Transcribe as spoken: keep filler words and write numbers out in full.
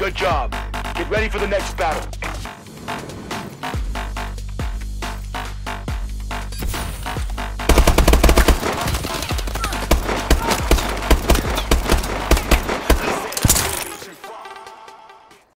Good job. Get ready for the next battle.